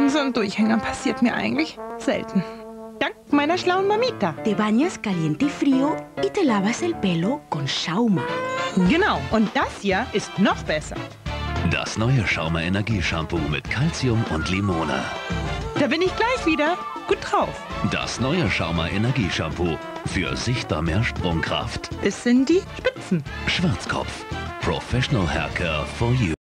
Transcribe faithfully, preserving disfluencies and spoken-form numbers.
So ein Durchhänger passiert mir eigentlich selten. Dank meiner schlauen Mamita. Te bañas caliente y frío y te lavas el pelo con Schauma. Genau, und das hier ist noch besser. Das neue Schauma Energieshampoo mit Calcium und Limone. Da bin ich gleich wieder gut drauf. Das neue Schauma Energieshampoo für sichtbar mehr Sprungkraft. Bis in die Spitzen. Schwarzkopf. Professional Haircare for you.